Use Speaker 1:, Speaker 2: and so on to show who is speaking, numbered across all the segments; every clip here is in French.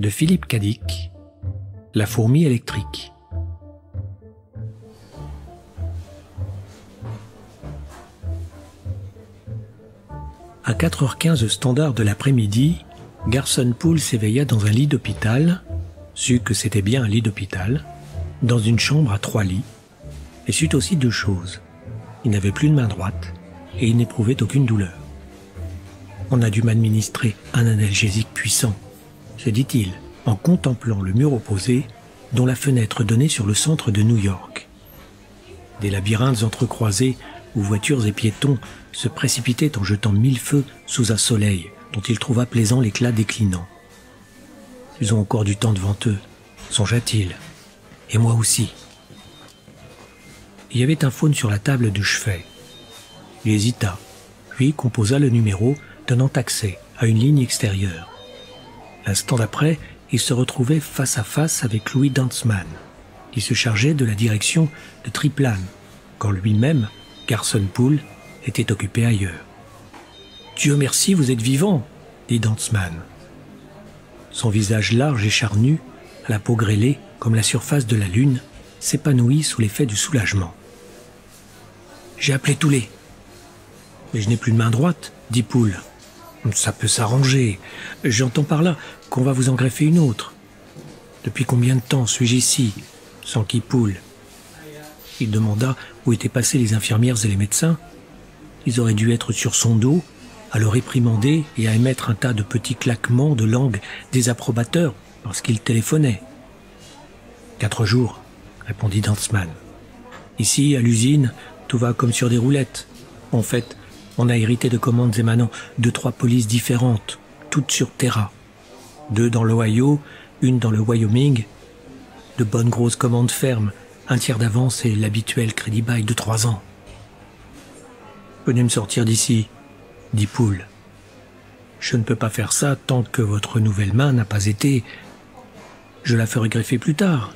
Speaker 1: de Philippe Cadic, La fourmi électrique. À 4h15 standard de l'après-midi, Garson Poole s'éveilla dans un lit d'hôpital, sut que c'était bien un lit d'hôpital, dans une chambre à 3 lits, et sut aussi 2 choses. Il n'avait plus de main droite, et il n'éprouvait aucune douleur. On a dû m'administrer un analgésique puissant, se dit-il, en contemplant le mur opposé, dont la fenêtre donnait sur le centre de New York. Des labyrinthes entrecroisés, où voitures et piétons se précipitaient en jetant 1000 feux sous un soleil dont il trouva plaisant l'éclat déclinant. Ils ont encore du temps devant eux, songea-t-il, et moi aussi. Il y avait un phone sur la table de chevet. Il hésita, puis composa le numéro, donnant accès à une ligne extérieure. L'instant d'après, il se retrouvait face à face avec Louis Dantzmann, qui se chargeait de la direction de Triplan, quand lui-même, Garson Poole, était occupé ailleurs. « Dieu merci, vous êtes vivant !» dit Dantzmann. Son visage large et charnu, à la peau grêlée comme la surface de la lune, s'épanouit sous l'effet du soulagement. « J'ai appelé Toulet. »« Mais je n'ai plus de main droite, » dit Poole. « Ça peut s'arranger. J'entends par là qu'on va vous en greffer une autre. Depuis combien de temps suis-je ici, s'enquit Poole. Il demanda où étaient passées les infirmières et les médecins. Ils auraient dû être sur son dos, à le réprimander et à émettre un tas de petits claquements de langue désapprobateurs lorsqu'il téléphonait. « 4 jours, répondit Dantzmann. Ici, à l'usine, tout va comme sur des roulettes. En fait, on a hérité de commandes émanant de 3 polices différentes, toutes sur Terra. 2 dans l'Ohio, une dans le Wyoming. De bonnes grosses commandes fermes, 1 tiers d'avance et l'habituel crédit bail de 3 ans. Venez me sortir d'ici, dit Poole. Je ne peux pas faire ça tant que votre nouvelle main n'a pas été... Je la ferai greffer plus tard.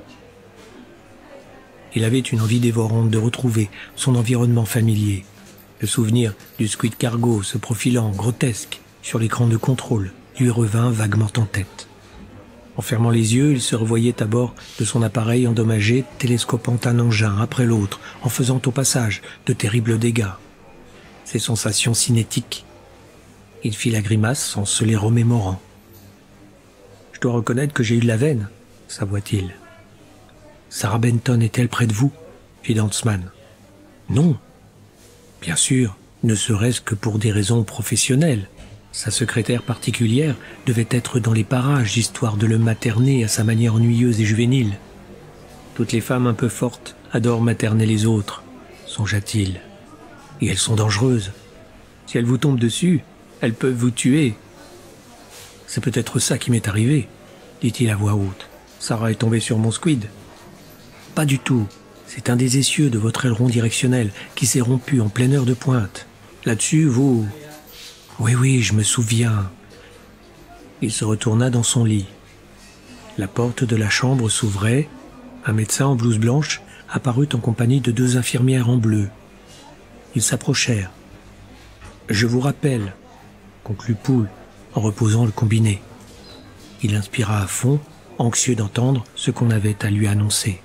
Speaker 1: Il avait une envie dévorante de retrouver son environnement familier. Le souvenir du Squid Cargo se profilant grotesque sur l'écran de contrôle lui revint vaguement en tête. En fermant les yeux, il se revoyait à bord de son appareil endommagé, télescopant un engin après l'autre, en faisant au passage de terribles dégâts. Ces sensations cinétiques. Il fit la grimace en se les remémorant. « Je dois reconnaître que j'ai eu de la veine, » s'avoua-t-il. « Sarah Benton est-elle près de vous ?» fit Dantzmann. « Non. Bien sûr, ne serait-ce que pour des raisons professionnelles. Sa secrétaire particulière devait être dans les parages, histoire de le materner à sa manière ennuyeuse et juvénile. Toutes les femmes un peu fortes adorent materner les autres, songea-t-il. Et elles sont dangereuses. Si elles vous tombent dessus, elles peuvent vous tuer. C'est peut-être ça qui m'est arrivé, dit-il à voix haute. Sarah est tombée sur mon squid. Pas du tout. C'est un des essieux de votre aileron directionnel qui s'est rompu en pleine heure de pointe. Là-dessus, vous... Oui, je me souviens. Il se retourna dans son lit. La porte de la chambre s'ouvrait. Un médecin en blouse blanche apparut en compagnie de 2 infirmières en bleu. Ils s'approchèrent. « Je vous rappelle, » conclut Poole en reposant le combiné. Il inspira à fond, anxieux d'entendre ce qu'on avait à lui annoncer.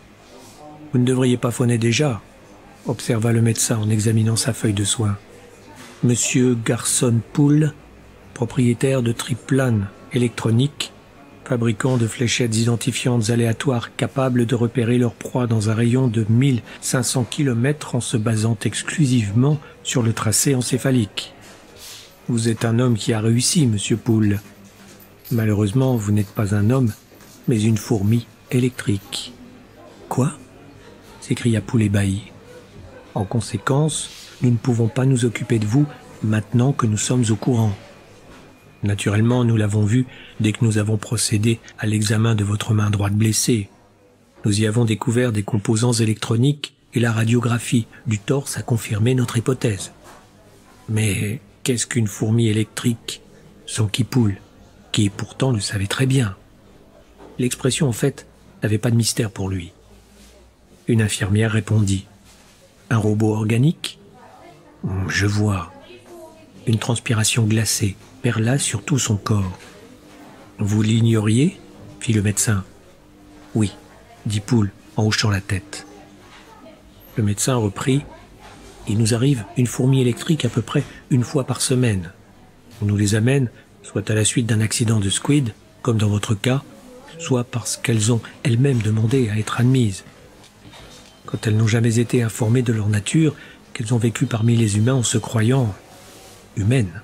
Speaker 1: « Vous ne devriez pas phoner déjà, » observa le médecin en examinant sa feuille de soins. « Monsieur Garson Poole, propriétaire de Triplan électronique, fabricant de fléchettes identifiantes aléatoires capables de repérer leur proie dans un rayon de 1500 km en se basant exclusivement sur le tracé encéphalique. Vous êtes un homme qui a réussi, monsieur Poole. Malheureusement, vous n'êtes pas un homme, mais une fourmi électrique. »« Quoi ?» s'écria Poole ébahi. « En conséquence, nous ne pouvons pas nous occuper de vous maintenant que nous sommes au courant. Naturellement, nous l'avons vu dès que nous avons procédé à l'examen de votre main droite blessée. Nous y avons découvert des composants électroniques et la radiographie du torse a confirmé notre hypothèse. Mais qu'est-ce qu'une fourmi électrique ? S'enquit Poole, qui pourtant le savait très bien. L'expression, en fait, n'avait pas de mystère pour lui. Une infirmière répondit. « Un robot organique ? Je vois. » Une transpiration glacée perla sur tout son corps. Vous l'ignoriez? Fit le médecin. Oui, dit Poole en hochant la tête. Le médecin reprit. Il nous arrive une fourmi électrique à peu près une fois par semaine. On nous les amène, soit à la suite d'un accident de squid, comme dans votre cas, soit parce qu'elles ont elles-mêmes demandé à être admises. Quand elles n'ont jamais été informées de leur nature, qu'elles ont vécu parmi les humains en se croyant humaines.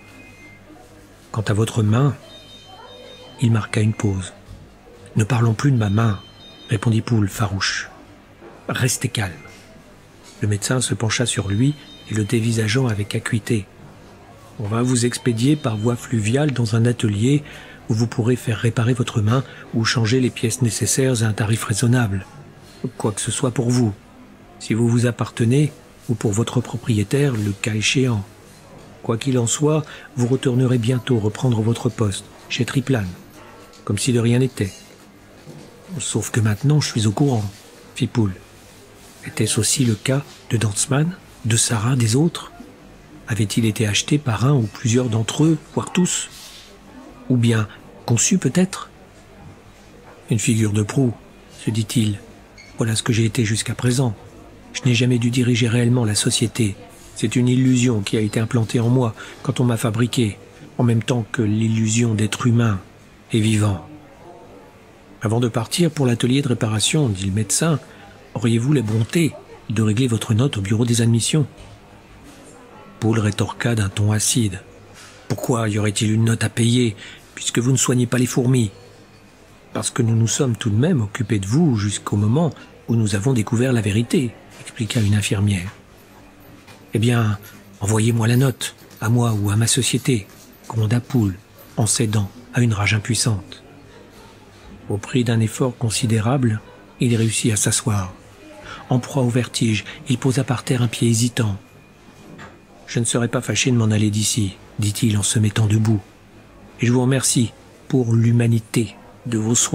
Speaker 1: Quant à votre main, il marqua une pause. « Ne parlons plus de ma main, » répondit Poole farouche. « Restez calme. » Le médecin se pencha sur lui et le dévisageant avec acuité. « On va vous expédier par voie fluviale dans un atelier où vous pourrez faire réparer votre main ou changer les pièces nécessaires à un tarif raisonnable. Quoi que ce soit pour vous, si vous vous appartenez, ou pour votre propriétaire, le cas échéant. Quoi qu'il en soit, vous retournerez bientôt reprendre votre poste, chez Triplan, comme si de rien n'était. Sauf que maintenant, je suis au courant, fit Poole. Était-ce aussi le cas de Dantzmann, de Sarah, des autres? Avait-il été acheté par un ou plusieurs d'entre eux, voire tous? Ou bien conçu peut-être? Une figure de proue, se dit-il. Voilà ce que j'ai été jusqu'à présent. Je n'ai jamais dû diriger réellement la société. C'est une illusion qui a été implantée en moi quand on m'a fabriqué, en même temps que l'illusion d'être humain et vivant. Avant de partir pour l'atelier de réparation, dit le médecin, auriez-vous la bonté de régler votre note au bureau des admissions? Poole rétorqua d'un ton acide. Pourquoi y aurait-il une note à payer, puisque vous ne soignez pas les fourmis? Parce que nous nous sommes tout de même occupés de vous jusqu'au moment où nous avons découvert la vérité, expliqua une infirmière. Eh bien, envoyez-moi la note, à moi ou à ma société, gronda Poole, en cédant à une rage impuissante. Au prix d'un effort considérable, il réussit à s'asseoir. En proie au vertige, il posa par terre un pied hésitant. « Je ne serais pas fâché de m'en aller d'ici, » dit-il en se mettant debout. « Et je vous remercie pour l'humanité de vos soins. »«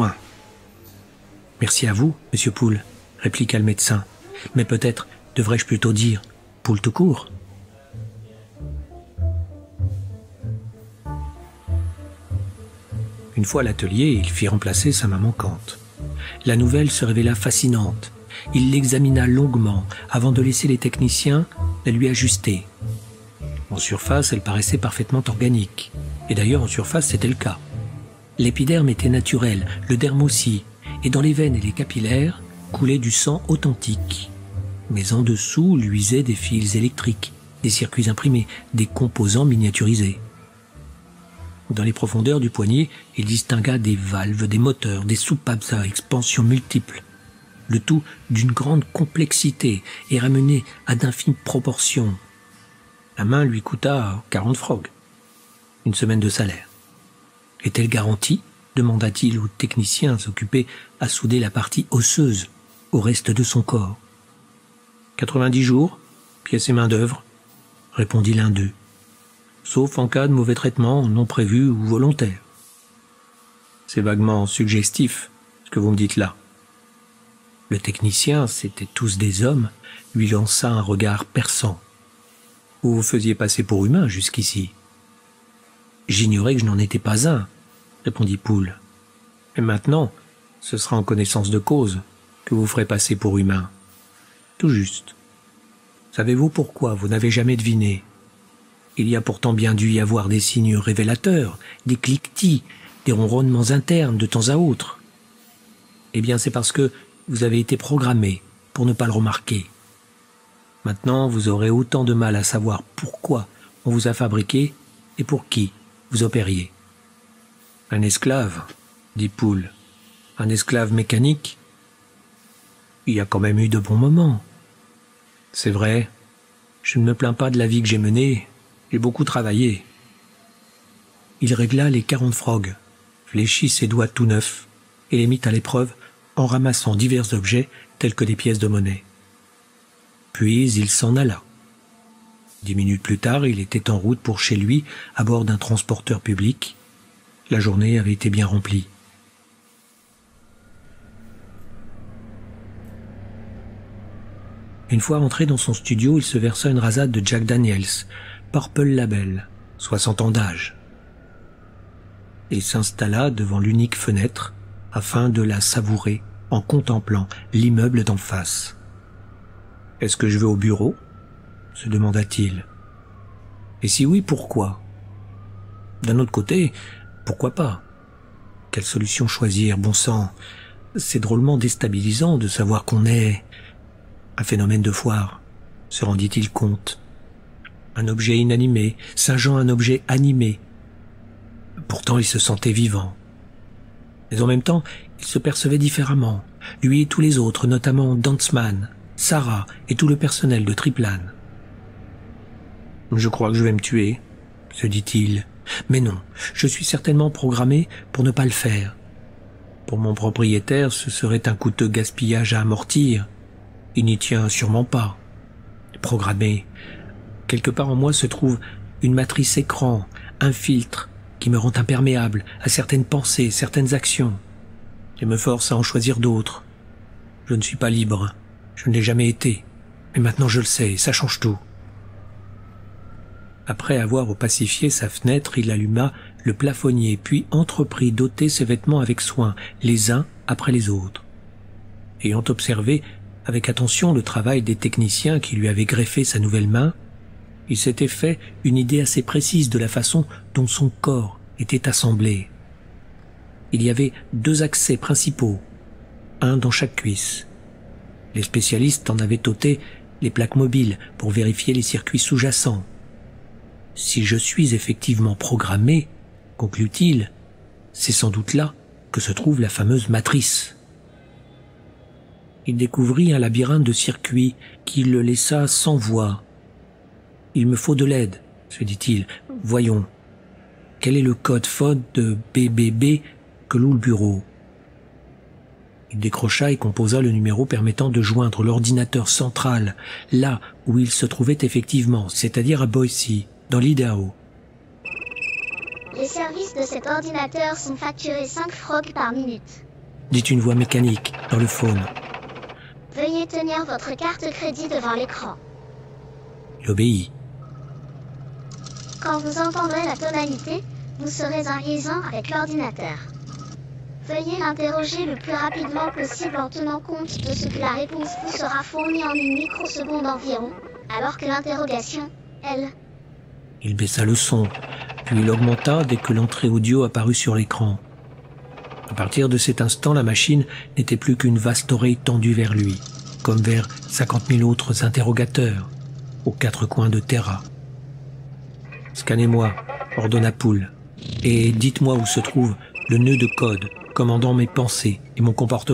Speaker 1: Merci à vous, monsieur Poole, » répliqua le médecin. « Mais peut-être devrais-je plutôt dire Poole tout court. » Une fois à l'atelier, il fit remplacer sa main manquante. La nouvelle se révéla fascinante. Il l'examina longuement avant de laisser les techniciens la lui ajuster. En surface, elle paraissait parfaitement organique. Et d'ailleurs, en surface, c'était le cas. L'épiderme était naturel, le derme aussi, et dans les veines et les capillaires coulait du sang authentique. Mais en dessous luisaient des fils électriques, des circuits imprimés, des composants miniaturisés. Dans les profondeurs du poignet, il distingua des valves, des moteurs, des soupapes à expansion multiples. Le tout d'une grande complexité et ramené à d'infimes proportions. La main lui coûta 40 frogs, une semaine de salaire. Est-elle garantie? Demanda-t-il aux techniciens occupés à souder la partie osseuse au reste de son corps. 90 jours, pièces et main-d'œuvre, répondit l'un d'eux, sauf en cas de mauvais traitement non prévu ou volontaire. C'est vaguement suggestif, ce que vous me dites là. Le technicien, c'étaient tous des hommes, lui lança un regard perçant. Vous vous faisiez passer pour humain jusqu'ici. J'ignorais que je n'en étais pas un, répondit Poole. Et maintenant, ce sera en connaissance de cause que vous ferez passer pour humain. Tout juste. Savez-vous pourquoi vous n'avez jamais deviné? Il y a pourtant bien dû y avoir des signes révélateurs, des cliquetis, des ronronnements internes de temps à autre. Eh bien, c'est parce que vous avez été programmé pour ne pas le remarquer. Maintenant, vous aurez autant de mal à savoir pourquoi on vous a fabriqué et pour qui vous opériez. Un esclave, dit Poole. Un esclave mécanique? Il y a quand même eu de bons moments. C'est vrai, je ne me plains pas de la vie que j'ai menée, j'ai beaucoup travaillé. Il régla les 40 frogs, fléchit ses doigts tout neufs et les mit à l'épreuve en ramassant divers objets tels que des pièces de monnaie. Puis il s'en alla. 10 minutes plus tard, il était en route pour chez lui à bord d'un transporteur public. La journée avait été bien remplie. Une fois rentré dans son studio, il se versa une rasade de Jack Daniels, Purple Label, 60 ans d'âge. et s'installa devant l'unique fenêtre afin de la savourer en contemplant l'immeuble d'en face. « Est-ce que je vais au bureau ?» se demanda-t-il. « Et si oui, pourquoi ? D'un autre côté, pourquoi pas ? Quelle solution choisir, bon sang ? C'est drôlement déstabilisant de savoir qu'on est un phénomène de foire, se rendit-il compte. Un objet inanimé, Saint-Jean un objet animé. Pourtant il se sentait vivant. Mais en même temps, il se percevait différemment, lui et tous les autres, notamment Dantzmann, Sarah et tout le personnel de Triplan. « Je crois que je vais me tuer », se dit-il. « Mais non, je suis certainement programmé pour ne pas le faire. Pour mon propriétaire, ce serait un coûteux gaspillage à amortir. Il n'y tient sûrement pas. Programmé. Quelque part en moi se trouve une matrice écran, un filtre qui me rend imperméable à certaines pensées, certaines actions, et me force à en choisir d'autres. Je ne suis pas libre, je ne l'ai jamais été, mais maintenant je le sais, ça change tout. » Après avoir opacifié sa fenêtre, il alluma le plafonnier, puis entreprit d'ôter ses vêtements avec soin, les uns après les autres. Ayant observé avec attention le travail des techniciens qui lui avaient greffé sa nouvelle main, il s'était fait une idée assez précise de la façon dont son corps était assemblé. Il y avait 2 accès principaux, un dans chaque cuisse. Les spécialistes en avaient ôté les plaques mobiles pour vérifier les circuits sous-jacents. « Si je suis effectivement programmé, conclut-il, c'est sans doute là que se trouve la fameuse matrice. » Il découvrit un labyrinthe de circuits qui le laissa sans voix. « Il me faut de l'aide, » se dit-il. « Voyons, quel est le code phone de BBB que loue le bureau ?» Il décrocha et composa le numéro permettant de joindre l'ordinateur central, là où il se trouvait effectivement, c'est-à-dire à Boise, dans l'Idaho.
Speaker 2: Les services de cet ordinateur sont facturés 5 francs par minute,
Speaker 1: dit une voix mécanique dans le phone.
Speaker 2: Veuillez tenir votre carte crédit devant l'écran.
Speaker 1: Il obéit.
Speaker 2: Quand vous entendrez la tonalité, vous serez en liaison avec l'ordinateur. Veuillez l'interroger le plus rapidement possible en tenant compte de ce que la réponse vous sera fournie en 1 microseconde environ, alors que l'interrogation, elle...
Speaker 1: Il baissa le son, puis il augmenta dès que l'entrée audio apparut sur l'écran. À partir de cet instant, la machine n'était plus qu'une vaste oreille tendue vers lui, comme vers 50 000 autres interrogateurs, aux 4 coins de Terra. « Scannez-moi », ordonna Poole, « et dites-moi où se trouve le nœud de code commandant mes pensées et mon comportement. »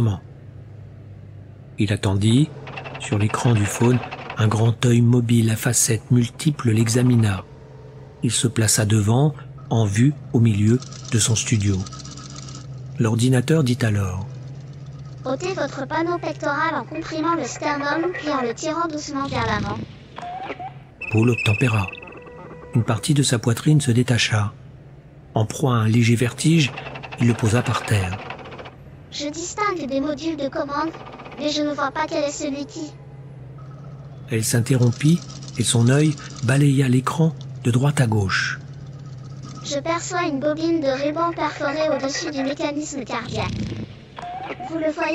Speaker 1: Il attendit. Sur l'écran du phone, un grand œil mobile à facettes multiples l'examina. Il se plaça devant, en vue, au milieu de son studio. L'ordinateur dit alors «
Speaker 2: Ôtez votre panneau pectoral en comprimant le sternum puis en le tirant doucement vers l'avant. »
Speaker 1: Poole obtempéra. Une partie de sa poitrine se détacha. En proie à un léger vertige, il le posa par terre.
Speaker 2: « Je distingue des modules de commande, mais je ne vois pas quel est celui-ci. »
Speaker 1: Elle s'interrompit et son œil balaya l'écran de droite à gauche.
Speaker 2: « Je perçois une bobine de ruban perforée au-dessus du mécanisme cardiaque. Vous le voyez ?»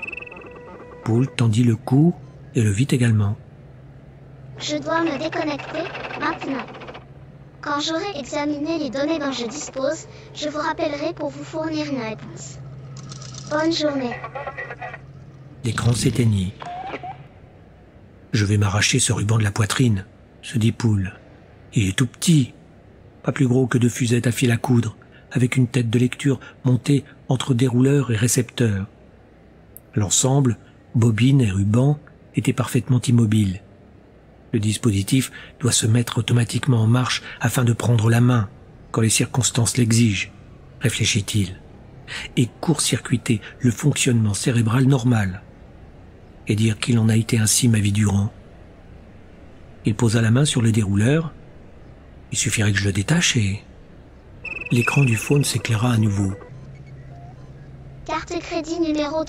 Speaker 1: Poole tendit le cou et le vit également.
Speaker 2: « Je dois me déconnecter maintenant. Quand j'aurai examiné les données dont je dispose, je vous rappellerai pour vous fournir une réponse. Bonne journée. »
Speaker 1: L'écran s'éteignit. « Je vais m'arracher ce ruban de la poitrine, » se dit Poole. « Il est tout petit, pas plus gros que 2 fusettes à fil à coudre, avec une tête de lecture montée entre dérouleur et récepteur. L'ensemble, bobine et ruban, était parfaitement immobile. Le dispositif doit se mettre automatiquement en marche afin de prendre la main, quand les circonstances l'exigent, réfléchit-il, et court-circuiter le fonctionnement cérébral normal, et dire qu'il en a été ainsi ma vie durant. Il posa la main sur le dérouleur. Il suffirait que je le détache et... L'écran du phone s'éclaira à nouveau.
Speaker 2: Carte crédit numéro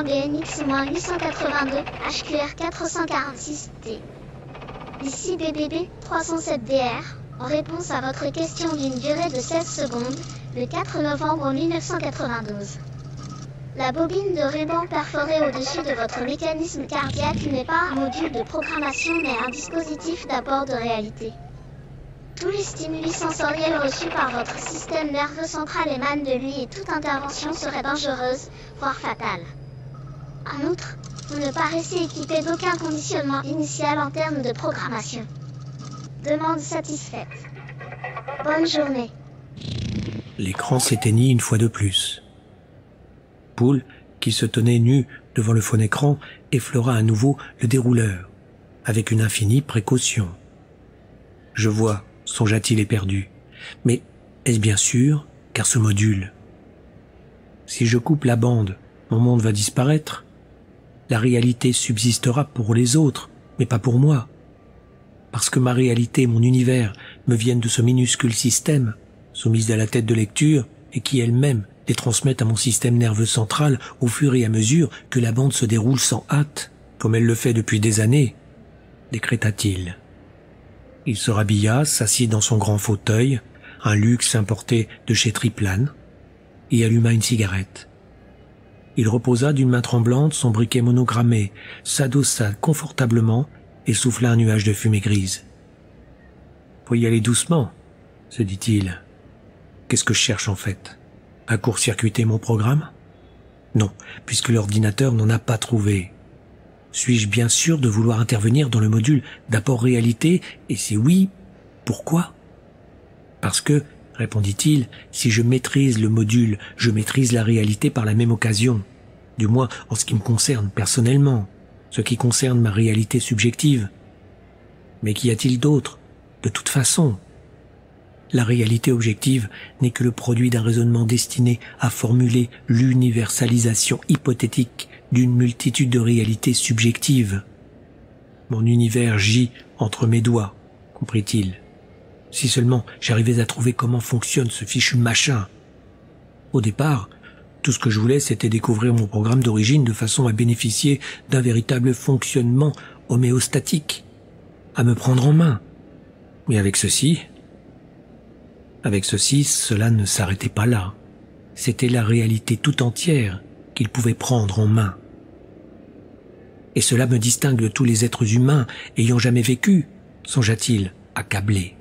Speaker 2: 3-BNX-882 HQR 446T. Ici BBB 307DR. En réponse à votre question d'une durée de 16 secondes, le 4 novembre 1992. La bobine de ruban perforée au-dessus de votre mécanisme cardiaque n'est pas un module de programmation mais un dispositif d'apport de réalité. Tous les stimuli sensoriels reçus par votre système nerveux central émanent de lui et toute intervention serait dangereuse, voire fatale. En outre, vous ne paraissez équipé d'aucun conditionnement initial en termes de programmation. Demande satisfaite. Bonne journée.
Speaker 1: L'écran s'éteignit une fois de plus. Poole, qui se tenait nu devant le fond écran, effleura à nouveau le dérouleur, avec une infinie précaution. Je vois, songea-t-il éperdu. Mais est-ce bien sûr, car ce module? Si je coupe la bande, mon monde va disparaître. La réalité subsistera pour les autres, mais pas pour moi. Parce que ma réalité et mon univers me viennent de ce minuscule système, soumise à la tête de lecture, et qui elle-même les transmettent à mon système nerveux central au fur et à mesure que la bande se déroule sans hâte, comme elle le fait depuis des années, décréta-t-il. Il se rhabilla, s'assit dans son grand fauteuil, un luxe importé de chez Triplan, et alluma une cigarette. Il reposa d'une main tremblante son briquet monogrammé, s'adossa confortablement et souffla un nuage de fumée grise. « Faut y aller doucement, » se dit-il. « Qu'est-ce que je cherche en fait? À court-circuiter mon programme? Non, puisque l'ordinateur n'en a pas trouvé. Suis-je bien sûr de vouloir intervenir dans le module d'apport réalité? Et si oui, pourquoi? Parce que, répondit-il, si je maîtrise le module, je maîtrise la réalité par la même occasion. Du moins en ce qui me concerne personnellement, ce qui concerne ma réalité subjective. Mais qu'y a-t-il d'autre? De toute façon, la réalité objective n'est que le produit d'un raisonnement destiné à formuler l'universalisation hypothétique d'une multitude de réalités subjectives. Mon univers gît entre mes doigts, comprit-il. Si seulement j'arrivais à trouver comment fonctionne ce fichu machin. Au départ, tout ce que je voulais, c'était découvrir mon programme d'origine de façon à bénéficier d'un véritable fonctionnement homéostatique, à me prendre en main. Mais avec ceci, cela ne s'arrêtait pas là. C'était la réalité tout entière qu'il pouvait prendre en main. Et cela me distingue de tous les êtres humains ayant jamais vécu, songea-t-il, accablé.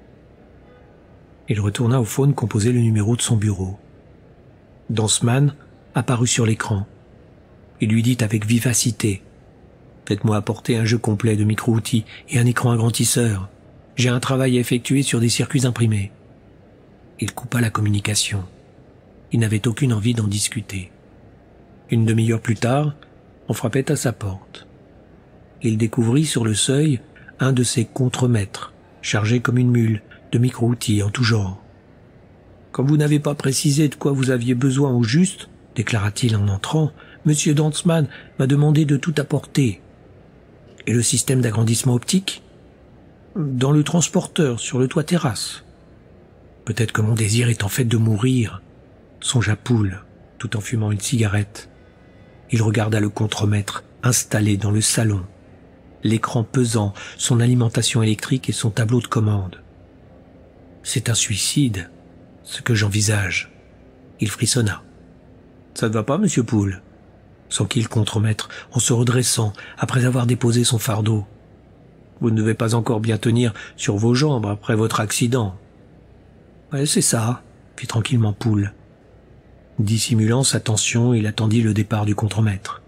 Speaker 1: Il retourna au phone composer le numéro de son bureau. Danceman apparut sur l'écran. Il lui dit avec vivacité: « Faites-moi apporter un jeu complet de micro-outils et un écran agrandisseur. J'ai un travail à effectuer sur des circuits imprimés. » Il coupa la communication. Il n'avait aucune envie d'en discuter. Une demi-heure plus tard, on frappait à sa porte. Il découvrit sur le seuil un de ses contremaîtres, chargé comme une mule de micro-outils en tout genre. « Comme vous n'avez pas précisé de quoi vous aviez besoin au juste, déclara-t-il en entrant, Monsieur Dantzmann m'a demandé de tout apporter. Et le système d'agrandissement optique? Dans le transporteur, sur le toit terrasse. Peut-être que mon désir est en fait de mourir, songea Poole, tout en fumant une cigarette. Il regarda le contremaître installé dans le salon, l'écran pesant, son alimentation électrique et son tableau de commande. C'est un suicide, ce que j'envisage. Il frissonna. Ça ne va pas, monsieur Poole? S'enquit le contremaître en se redressant après avoir déposé son fardeau. Vous ne devez pas encore bien tenir sur vos jambes après votre accident. Ouais, c'est ça, fit tranquillement Poole. Dissimulant sa tension, il attendit le départ du contremaître.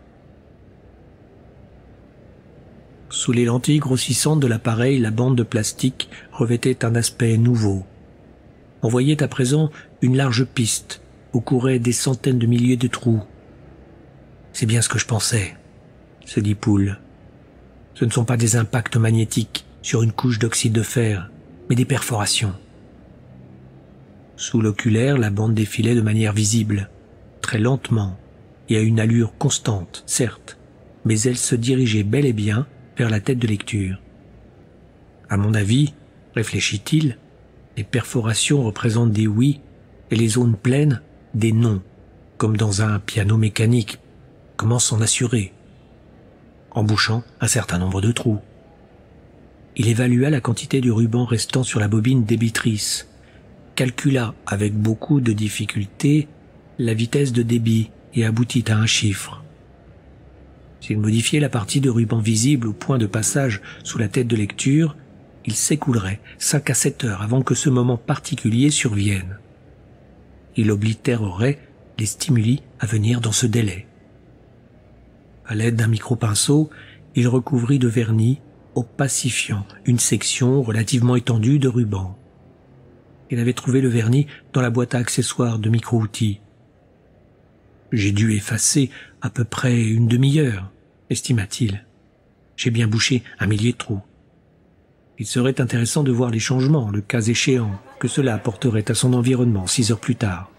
Speaker 1: Sous les lentilles grossissantes de l'appareil, la bande de plastique revêtait un aspect nouveau. On voyait à présent une large piste où couraient des centaines de milliers de trous. C'est bien ce que je pensais, se dit Poole. Ce ne sont pas des impacts magnétiques sur une couche d'oxyde de fer, mais des perforations. Sous l'oculaire, la bande défilait de manière visible, très lentement, et à une allure constante, certes, mais elle se dirigeait bel et bien vers la tête de lecture. À mon avis, réfléchit-il, les perforations représentent des oui et les zones pleines des non, comme dans un piano mécanique. Comment s'en assurer? En bouchant un certain nombre de trous. Il évalua la quantité du ruban restant sur la bobine débitrice. calcula avec beaucoup de difficulté la vitesse de débit et aboutit à un chiffre. S'il modifiait la partie de ruban visible au point de passage sous la tête de lecture, il s'écoulerait 5 à 7 heures avant que ce moment particulier survienne. Il oblitérerait les stimuli à venir dans ce délai. À l'aide d'un micro-pinceau, il recouvrit de vernis, opacifiant une section relativement étendue de ruban. Il avait trouvé le vernis dans la boîte à accessoires de micro-outils. J'ai dû effacer à peu près une demi-heure, estima-t-il. J'ai bien bouché 1 millier de trous. Il serait intéressant de voir les changements, le cas échéant, que cela apporterait à son environnement 6 heures plus tard.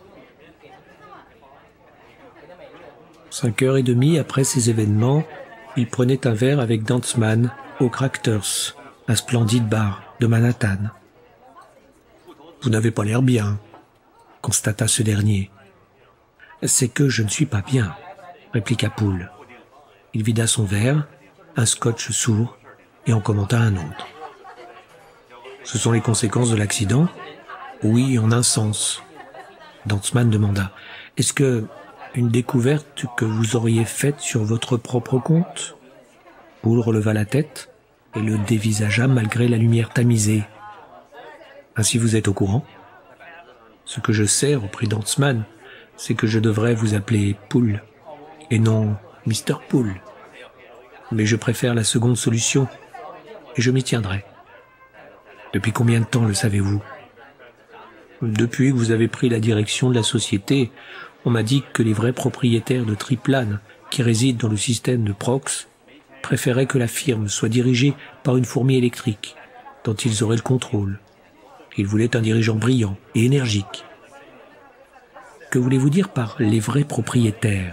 Speaker 1: 5h30 après ces événements, il prenait un verre avec Dantzmann au Crackers, un splendide bar de Manhattan. « Vous n'avez pas l'air bien », constata ce dernier. « C'est que je ne suis pas bien », répliqua Poole. Il vida son verre, un scotch sourd, et en commenta un autre. « Ce sont les conséquences de l'accident ?»« Oui, en un sens. » Dantzmann demanda. « Est-ce que une découverte que vous auriez faite sur votre propre compte ?» Poole releva la tête et le dévisagea malgré la lumière tamisée. « Ainsi vous êtes au courant ?»« Ce que je sais, reprit Dantzmann, c'est que je devrais vous appeler Poole, et non Mr. Poole. Mais je préfère la seconde solution, et je m'y tiendrai. Depuis combien de temps le savez-vous ? Depuis que vous avez pris la direction de la société, on m'a dit que les vrais propriétaires de Triplan, qui résident dans le système de Prox, préféraient que la firme soit dirigée par une fourmi électrique, dont ils auraient le contrôle. Ils voulaient un dirigeant brillant et énergique. Que voulez-vous dire par les vrais propriétaires ?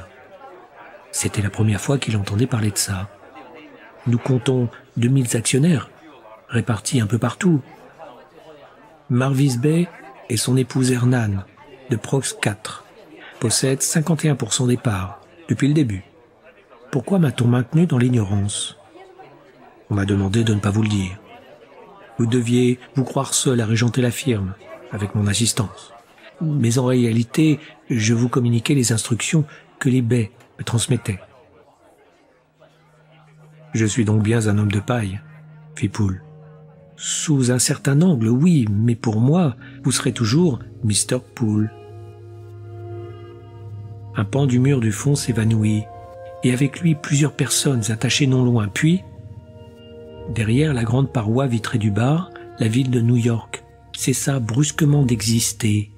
Speaker 1: C'était la première fois qu'il entendait parler de ça. Nous comptons 2000 actionnaires, répartis un peu partout. Marvis Bay et son épouse Hernan, de Prox 4, possèdent 51% des parts, depuis le début. Pourquoi m'a-t-on maintenu dans l'ignorance ? On m'a demandé de ne pas vous le dire. Vous deviez vous croire seul à régenter la firme, avec mon assistance. Mais en réalité, je vous communiquais les instructions que les Bay me transmettaient. Je suis donc bien un homme de paille, fit Poole. Sous un certain angle, oui, mais pour moi, vous serez toujours Mr. Poole. Un pan du mur du fond s'évanouit, et avec lui plusieurs personnes attachées non loin. Puis, derrière la grande paroi vitrée du bar, la ville de New York cessa brusquement d'exister.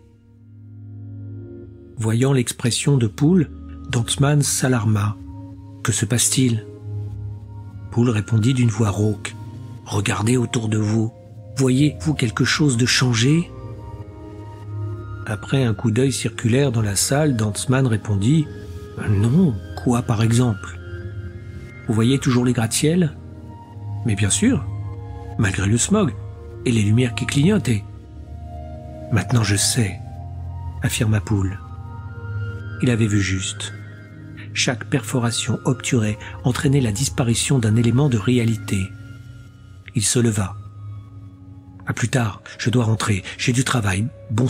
Speaker 1: Voyant l'expression de Poole, Dantzmann s'alarma. « Que se passe-t-il » Poole répondit d'une voix rauque. « Regardez autour de vous. Voyez-vous quelque chose de changé ?» Après un coup d'œil circulaire dans la salle, Dantzmann répondit « Non, quoi par exemple ? Vous voyez toujours les gratte-ciels ? Mais bien sûr, malgré le smog et les lumières qui clignotent et... » Maintenant je sais, affirma Poole. Il avait vu juste. Chaque perforation obturée entraînait la disparition d'un élément de réalité. Il se leva. « À plus tard, je dois rentrer, j'ai du travail, bonsoir. »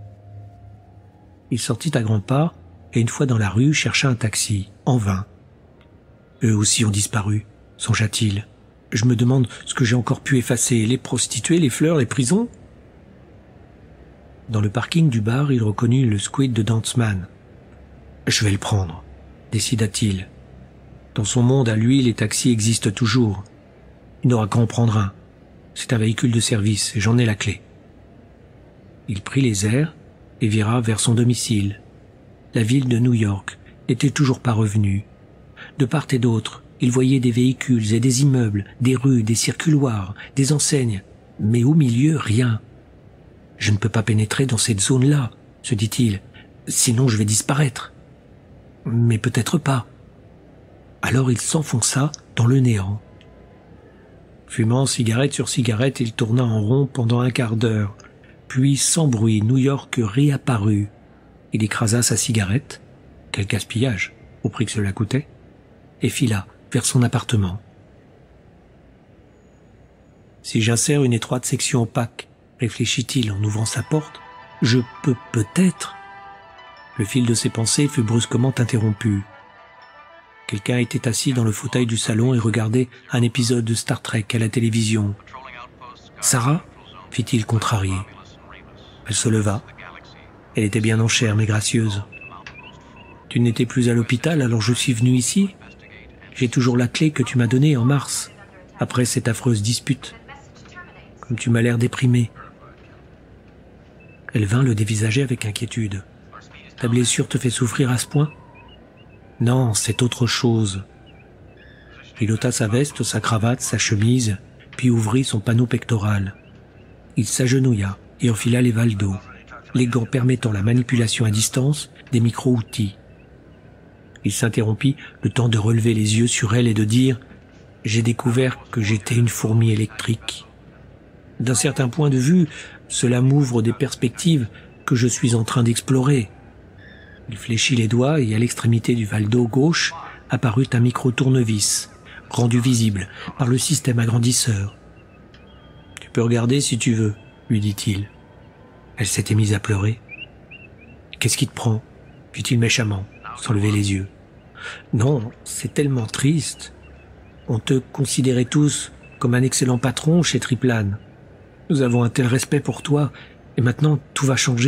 Speaker 1: Il sortit à grands pas et une fois dans la rue chercha un taxi, en vain. Eux aussi ont disparu, songea-t-il. Je me demande ce que j'ai encore pu effacer, les prostituées, les fleurs, les prisons. Dans le parking du bar, il reconnut le squid de Dantzmann. « Je vais le prendre », décida-t-il. Dans son monde à lui, les taxis existent toujours. Il n'aura qu'à en prendre un. C'est un véhicule de service et j'en ai la clé. Il prit les airs et vira vers son domicile. La ville de New York n'était toujours pas revenue. De part et d'autre, il voyait des véhicules et des immeubles, des rues, des circuloirs, des enseignes, mais au milieu, rien. « Je ne peux pas pénétrer dans cette zone-là, » se dit-il, « sinon je vais disparaître. » Mais peut-être pas. Alors il s'enfonça dans le néant. Fumant cigarette sur cigarette, il tourna en rond pendant un quart d'heure. Puis, sans bruit, New York réapparut. Il écrasa sa cigarette, quel gaspillage, au prix que cela coûtait, et fila vers son appartement. Si j'insère une étroite section opaque, réfléchit-il en ouvrant sa porte. Je peux peut-être... Le fil de ses pensées fut brusquement interrompu. Quelqu'un était assis dans le fauteuil du salon et regardait un épisode de Star Trek à la télévision. « Sarah ?» fit-il contrarié. Elle se leva. Elle était bien en chair, mais gracieuse. « Tu n'étais plus à l'hôpital, alors je suis venu ici. J'ai toujours la clé que tu m'as donnée en mars, après cette affreuse dispute. Comme tu m'as l'air déprimé. » Elle vint le dévisager avec inquiétude. « Ta blessure te fait souffrir à ce point ? » « Non, c'est autre chose. » Il ôta sa veste, sa cravate, sa chemise, puis ouvrit son panneau pectoral. Il s'agenouilla et enfila les valdos, les gants permettant la manipulation à distance des micro-outils. Il s'interrompit le temps de relever les yeux sur elle et de dire « J'ai découvert que j'étais une fourmi électrique. D'un certain point de vue, cela m'ouvre des perspectives que je suis en train d'explorer. » Il fléchit les doigts et à l'extrémité du valdo gauche apparut un micro-tournevis, rendu visible par le système agrandisseur. « Tu peux regarder si tu veux, » lui dit-il. Elle s'était mise à pleurer. « Qu'est-ce qui te prend ?» fit-il méchamment, sans lever les yeux. « Non, c'est tellement triste. On te considérait tous comme un excellent patron chez Triplan. Nous avons un tel respect pour toi, et maintenant tout va changer. »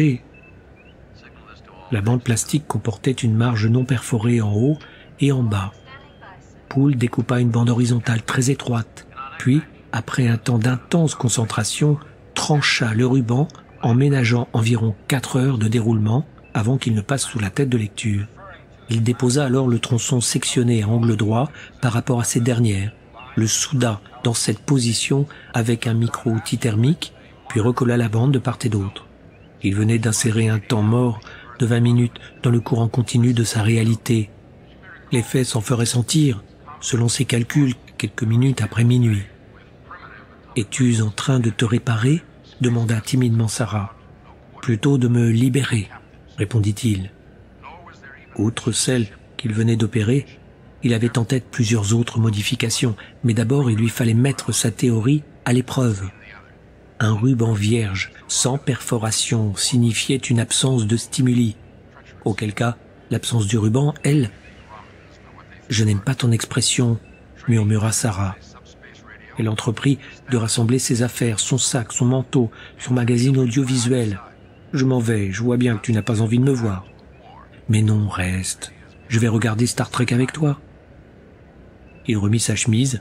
Speaker 1: La bande plastique comportait une marge non perforée en haut et en bas. Poole découpa une bande horizontale très étroite, puis, après un temps d'intense concentration, trancha le ruban en ménageant environ 4 heures de déroulement avant qu'il ne passe sous la tête de lecture. Il déposa alors le tronçon sectionné à angle droit par rapport à ces dernières, le souda dans cette position avec un micro-outil thermique, puis recolla la bande de part et d'autre. Il venait d'insérer un temps mort de 20 minutes dans le courant continu de sa réalité. L'effet s'en ferait sentir, selon ses calculs, quelques minutes après minuit. « Es-tu en train de te réparer ?» demanda timidement Sarah. « Plutôt de me libérer, » répondit-il. Outre celle qu'il venait d'opérer, il avait en tête plusieurs autres modifications, mais d'abord il lui fallait mettre sa théorie à l'épreuve. Un ruban vierge, sans perforation, signifiait une absence de stimuli. Auquel cas, l'absence du ruban, elle... « Je n'aime pas ton expression, » murmura Sarah. Elle entreprit de rassembler ses affaires, son sac, son manteau, son magazine audiovisuel. « Je m'en vais, je vois bien que tu n'as pas envie de me voir. »« Mais non, reste. Je vais regarder Star Trek avec toi. » Il remit sa chemise.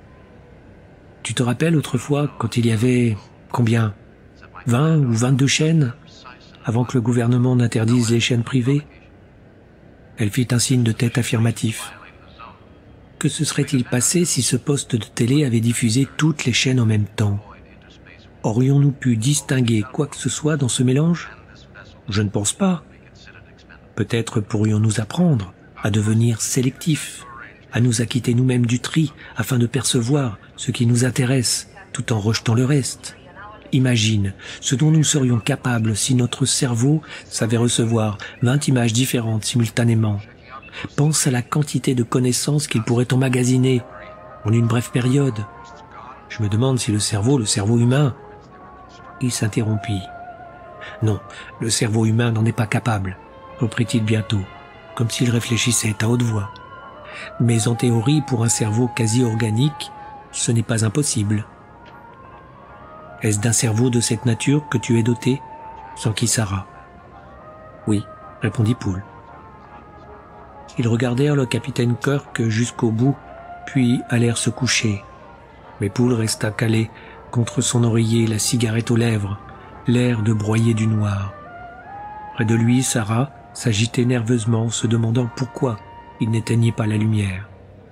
Speaker 1: « Tu te rappelles autrefois quand il y avait... combien 20 ou 22 chaînes avant que le gouvernement n'interdise les chaînes privées ?» Elle fit un signe de tête affirmatif. Que se serait-il passé si ce poste de télé avait diffusé toutes les chaînes en même temps? Aurions-nous pu distinguer quoi que ce soit dans ce mélange? Je ne pense pas. Peut-être pourrions-nous apprendre à devenir sélectifs, à nous acquitter nous-mêmes du tri afin de percevoir ce qui nous intéresse tout en rejetant le reste. Imagine ce dont nous serions capables si notre cerveau savait recevoir 20 images différentes simultanément. Pense à la quantité de connaissances qu'il pourrait emmagasiner en une brève période. Je me demande si le cerveau humain... Il s'interrompit. Non, le cerveau humain n'en est pas capable, reprit-il bientôt, comme s'il réfléchissait à haute voix. Mais en théorie, pour un cerveau quasi organique, ce n'est pas impossible. Est-ce d'un cerveau de cette nature que tu es doté? S'enquit Sarah. Oui, répondit Poole. Ils regardèrent le capitaine Kirk jusqu'au bout, puis allèrent se coucher. Mais Poole resta calé contre son oreiller, la cigarette aux lèvres, l'air de broyer du noir. Près de lui, Sarah s'agitait nerveusement, se demandant pourquoi il n'éteignait pas la lumière.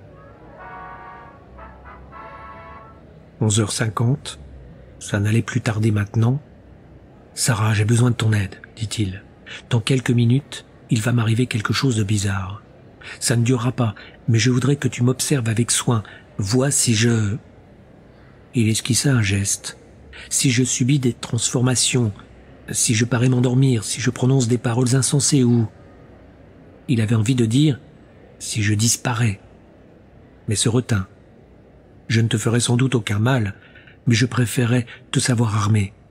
Speaker 1: 11h50, ça n'allait plus tarder maintenant. « Sarah, j'ai besoin de ton aide, » dit-il. « Dans quelques minutes, il va m'arriver quelque chose de bizarre. Ça ne durera pas, mais je voudrais que tu m'observes avec soin. Vois si je... » Il esquissa un geste. « Si je subis des transformations, si je parais m'endormir, si je prononce des paroles insensées ou... » Il avait envie de dire « si je disparais », mais se retint. « Je ne te ferai sans doute aucun mal, mais je préférais te savoir armé.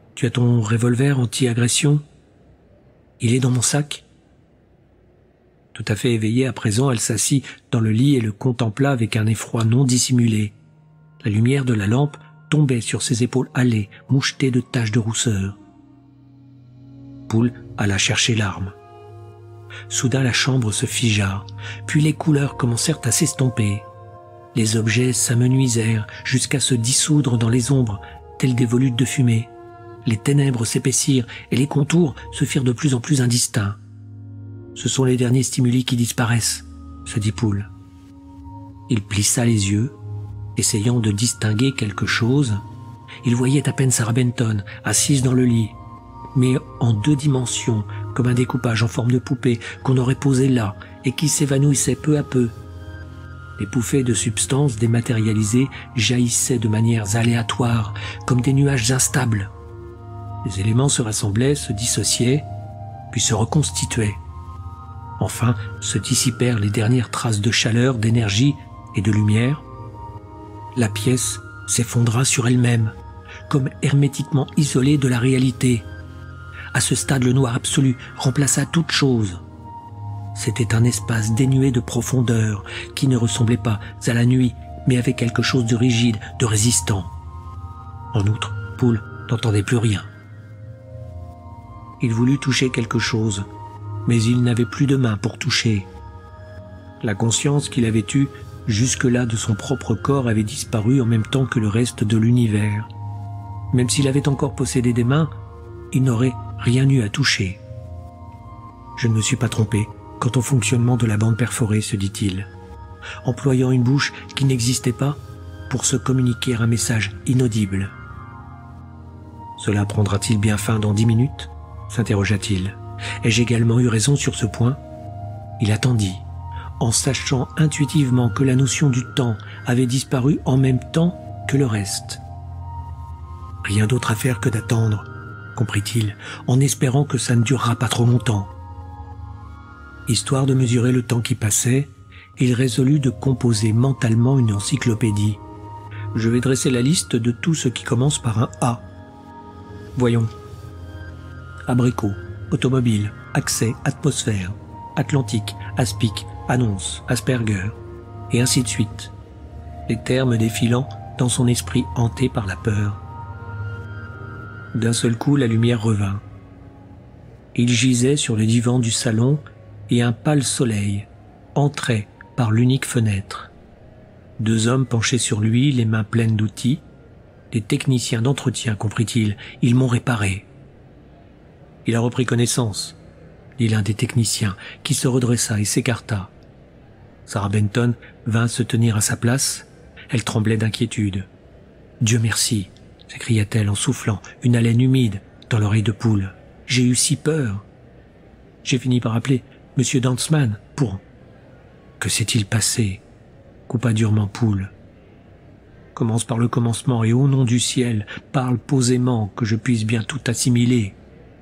Speaker 1: Tu as ton revolver anti-agression? Il est dans mon sac? Tout à fait éveillée à présent, elle s'assit dans le lit et le contempla avec un effroi non dissimulé. La lumière de la lampe tombait sur ses épaules hâlées, mouchetées de taches de rousseur. Poole alla chercher l'arme. Soudain la chambre se figea, puis les couleurs commencèrent à s'estomper. Les objets s'amenuisèrent jusqu'à se dissoudre dans les ombres, telles des volutes de fumée. Les ténèbres s'épaissirent et les contours se firent de plus en plus indistincts. Ce sont les derniers stimuli qui disparaissent, se dit Poole. Il plissa les yeux, essayant de distinguer quelque chose. Il voyait à peine Sarah Benton, assise dans le lit, mais en 2 dimensions, comme un découpage en forme de poupée qu'on aurait posé là et qui s'évanouissait peu à peu. Les bouffées de substances dématérialisées jaillissaient de manières aléatoires, comme des nuages instables. Les éléments se rassemblaient, se dissociaient, puis se reconstituaient. Enfin, se dissipèrent les dernières traces de chaleur, d'énergie et de lumière. La pièce s'effondra sur elle-même, comme hermétiquement isolée de la réalité. À ce stade, le noir absolu remplaça toute chose. C'était un espace dénué de profondeur, qui ne ressemblait pas à la nuit, mais avait quelque chose de rigide, de résistant. En outre, Poole n'entendait plus rien. Il voulut toucher quelque chose, mais il n'avait plus de main pour toucher. La conscience qu'il avait eue jusque-là de son propre corps avait disparu en même temps que le reste de l'univers. Même s'il avait encore possédé des mains, il n'aurait rien eu à toucher. Je ne me suis pas trompé quant au fonctionnement de la bande perforée, se dit-il, employant une bouche qui n'existait pas pour se communiquer un message inaudible. Cela prendra-t-il bien fin dans 10 minutes ? S'interrogea-t-il. Ai-je également eu raison sur ce point? Il attendit, en sachant intuitivement que la notion du temps avait disparu en même temps que le reste. Rien d'autre à faire que d'attendre, comprit-il, en espérant que ça ne durera pas trop longtemps. Histoire de mesurer le temps qui passait, il résolut de composer mentalement une encyclopédie. Je vais dresser la liste de tout ce qui commence par un A. Voyons. Abricot, automobile, accès, atmosphère, Atlantique, aspic, annonce, Asperger, et ainsi de suite. Les termes défilant dans son esprit hanté par la peur. D'un seul coup, la lumière revint. Il gisait sur le divan du salon et un pâle soleil entrait par l'unique fenêtre. 2 hommes penchés sur lui, les mains pleines d'outils. Des techniciens d'entretien, comprit-il, ils m'ont réparé. Il a repris connaissance, dit l'un des techniciens, qui se redressa et s'écarta. Sarah Benton vint se tenir à sa place. Elle tremblait d'inquiétude. « Dieu merci !» s'écria-t-elle en soufflant une haleine humide dans l'oreille de Poole. « J'ai eu si peur. J'ai fini par appeler Monsieur Dantzmann pour... » Que s'est-il passé? Coupa durement Poole. « Commence par le commencement et au nom du ciel, parle posément que je puisse bien tout assimiler. »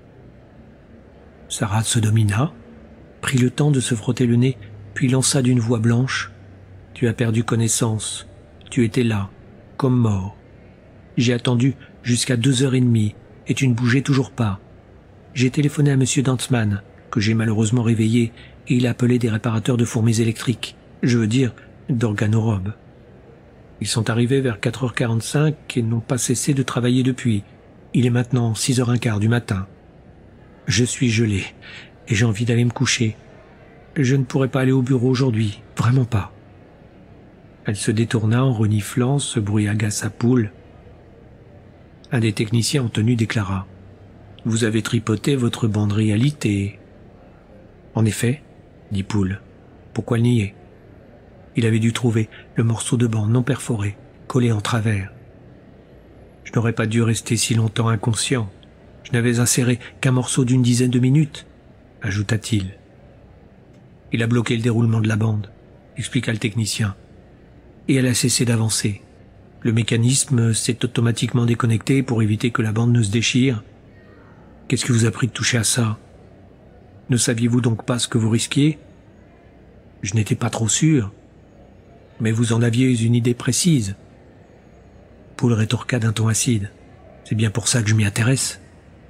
Speaker 1: Sarah se domina, prit le temps de se frotter le nez, puis lança d'une voix blanche. « Tu as perdu connaissance. Tu étais là, comme mort. J'ai attendu jusqu'à 2h30 et tu ne bougeais toujours pas. J'ai téléphoné à Monsieur Dantzmann, que j'ai malheureusement réveillé, et il a appelé des réparateurs de fourmis électriques, je veux dire d'organorobes. Ils sont arrivés vers 4h45 et n'ont pas cessé de travailler depuis. Il est maintenant 6h15 du matin. Je suis gelé et j'ai envie d'aller me coucher. Je ne pourrai pas aller au bureau aujourd'hui, vraiment pas. » Elle se détourna en reniflant, ce bruit agaça Poole. Un des techniciens en tenue déclara « Vous avez tripoté votre bande réalité. » « En effet, » dit Poole. « Pourquoi le nier ?» Il avait dû trouver le morceau de bande non perforé, collé en travers. « Je n'aurais pas dû rester si longtemps inconscient. Je n'avais inséré qu'un morceau d'une dizaine de minutes, » ajouta-t-il. « Il a bloqué le déroulement de la bande, » expliqua le technicien. « Et elle a cessé d'avancer. Le mécanisme s'est automatiquement déconnecté pour éviter que la bande ne se déchire. Qu'est-ce qui vous a pris de toucher à ça? Ne saviez-vous donc pas ce que vous risquiez? Je n'étais pas trop sûr. Mais vous en aviez une idée précise. » Poole rétorqua d'un ton acide. « C'est bien pour ça que je m'y intéresse.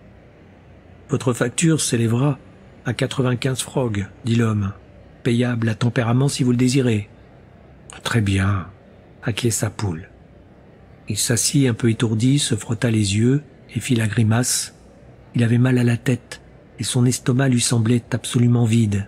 Speaker 1: Votre facture s'élèvera à 95 frogs, dit l'homme, payable à tempérament si vous le désirez. Très bien, acquiesça Poole. Il s'assit un peu étourdi, se frotta les yeux et fit la grimace. Il avait mal à la tête et son estomac lui semblait absolument vide.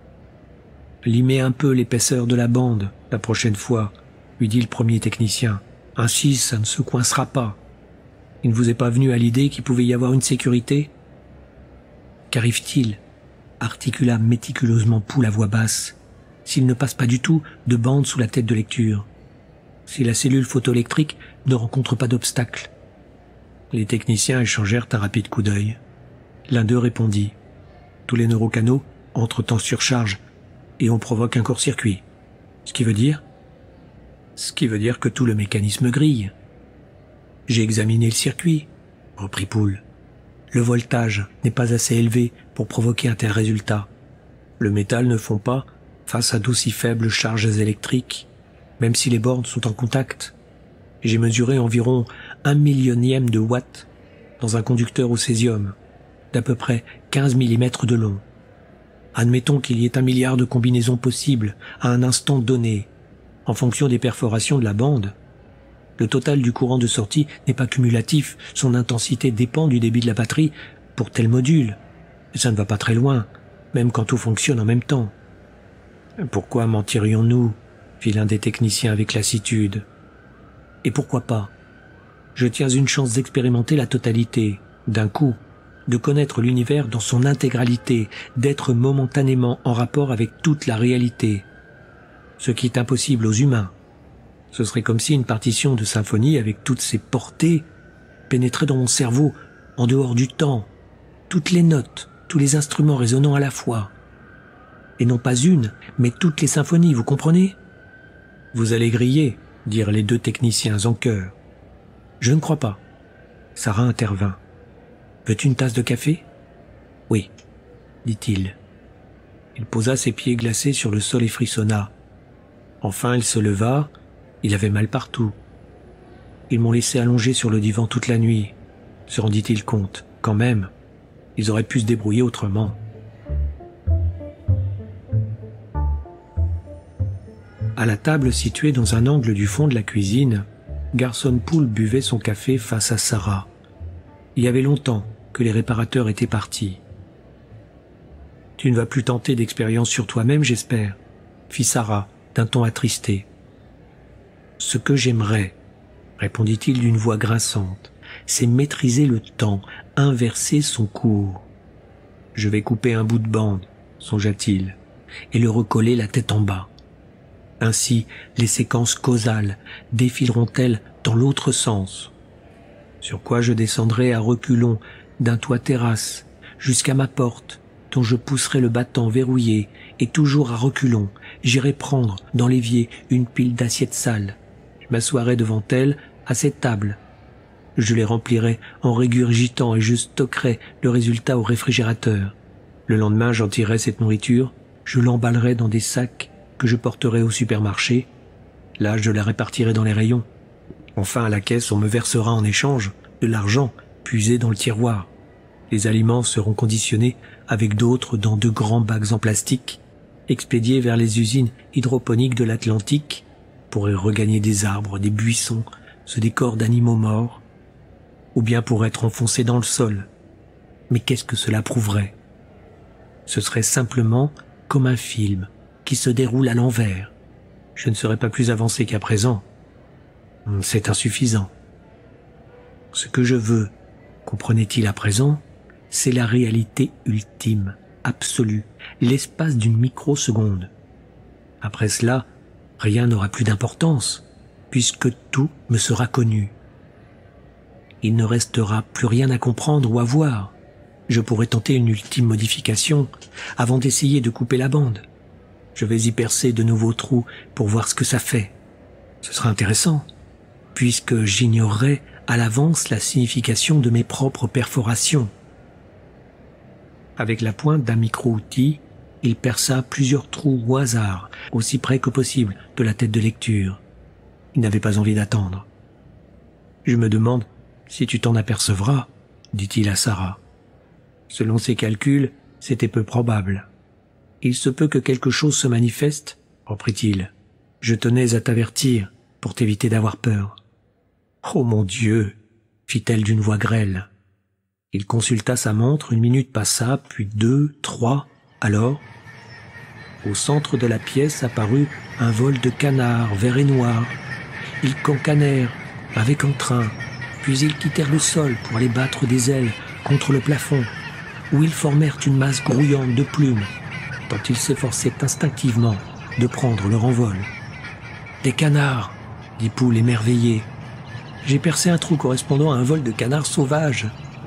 Speaker 1: Limez un peu l'épaisseur de la bande la prochaine fois, lui dit le premier technicien. Ainsi, ça ne se coincera pas. Il ne vous est pas venu à l'idée qu'il pouvait y avoir une sécurité? Qu'arrive-t-il? Articula méticuleusement Poole à voix basse. S'il ne passe pas du tout de bande sous la tête de lecture. Si la cellule photoélectrique ne rencontre pas d'obstacle. Les techniciens échangèrent un rapide coup d'œil. L'un d'eux répondit. Tous les neurocanaux entrent en surcharge et on provoque un court-circuit. Ce qui veut dire que tout le mécanisme grille. J'ai examiné le circuit, reprit Poole. Le voltage n'est pas assez élevé pour provoquer un tel résultat. Le métal ne fond pas face à d'aussi faibles charges électriques, même si les bornes sont en contact. J'ai mesuré environ 1/100000e de watt dans un conducteur au césium, d'à peu près 15 mm de long. Admettons qu'il y ait 1 milliard de combinaisons possibles à un instant donné, en fonction des perforations de la bande. Le total du courant de sortie n'est pas cumulatif, son intensité dépend du débit de la batterie pour tel module. Et ça ne va pas très loin, même quand tout fonctionne en même temps. Pourquoi mentirions-nous? Fit l'un des techniciens avec lassitude. Et pourquoi pas? Je tiens une chance d'expérimenter la totalité, d'un coup, de connaître l'univers dans son intégralité, d'être momentanément en rapport avec toute la réalité. Ce qui est impossible aux humains. Ce serait comme si une partition de symphonie avec toutes ses portées pénétrait dans mon cerveau, en dehors du temps, toutes les notes, tous les instruments résonnant à la fois. Et non pas une, mais toutes les symphonies, vous comprenez? Vous allez griller, dirent les deux techniciens en chœur. Je ne crois pas. Sarah intervint. Veux-tu une tasse de café? Oui, dit-il. Il posa ses pieds glacés sur le sol et frissonna. Enfin, il se leva. Il avait mal partout. Ils m'ont laissé allongé sur le divan toute la nuit, se rendit-il compte. Quand même, ils auraient pu se débrouiller autrement. À la table située dans un angle du fond de la cuisine, Garson Poole buvait son café face à Sarah. Il y avait longtemps que les réparateurs étaient partis. « Tu ne vas plus tenter d'expérience sur toi-même, j'espère » fit Sarah d'un ton attristé. « Ce que j'aimerais, » répondit-il d'une voix grinçante, « c'est maîtriser le temps, inverser son cours. Je vais couper un bout de bande, songea-t-il, et le recoller la tête en bas. Ainsi, les séquences causales défileront-elles dans l'autre sens. Sur quoi je descendrai à reculons d'un toit terrasse jusqu'à ma porte, dont je pousserai le battant verrouillé, et toujours à reculons, j'irai prendre dans l'évier une pile d'assiettes sales. Je m'assoirai devant elles à cette table. Je les remplirai en régurgitant et je stockerai le résultat au réfrigérateur. Le lendemain, j'en tirerai cette nourriture, je l'emballerai dans des sacs que je porterai au supermarché. Là, je la répartirai dans les rayons. Enfin, à la caisse, on me versera en échange de l'argent puisé dans le tiroir. Les aliments seront conditionnés avec d'autres dans de grands bacs en plastique, expédiés vers les usines hydroponiques de l'Atlantique pour y regagner des arbres, des buissons, ce décor d'animaux morts, ou bien pour être enfoncés dans le sol. Mais qu'est-ce que cela prouverait? Ce serait simplement comme un film qui se déroule à l'envers. Je ne serais pas plus avancé qu'à présent. C'est insuffisant. Ce que je veux, comprenait-il à présent, c'est la réalité ultime, absolue, l'espace d'une microseconde. Après cela, rien n'aura plus d'importance, puisque tout me sera connu. Il ne restera plus rien à comprendre ou à voir. Je pourrais tenter une ultime modification avant d'essayer de couper la bande. Je vais y percer de nouveaux trous pour voir ce que ça fait. Ce sera intéressant, puisque j'ignorerai à l'avance la signification de mes propres perforations. Avec la pointe d'un micro-outil, il perça plusieurs trous au hasard, aussi près que possible de la tête de lecture. Il n'avait pas envie d'attendre. Je me demande Si tu t'en apercevras, dit-il à Sarah. Selon ses calculs, c'était peu probable. Il se peut que quelque chose se manifeste, reprit-il. Je tenais à t'avertir pour t'éviter d'avoir peur. Oh mon Dieu, fit-elle d'une voix grêle. Il consulta sa montre, 1 minute passa, puis 2, 3, alors... Au centre de la pièce apparut un vol de canards verts et noirs. Ils cancanèrent avec entrain, puis ils quittèrent le sol pour aller battre des ailes contre le plafond, où ils formèrent une masse grouillante de plumes, dont ils s'efforçaient instinctivement de prendre leur envol. « Des canards !» dit Poule émerveillé. « J'ai percé un trou correspondant à un vol de canards sauvages. »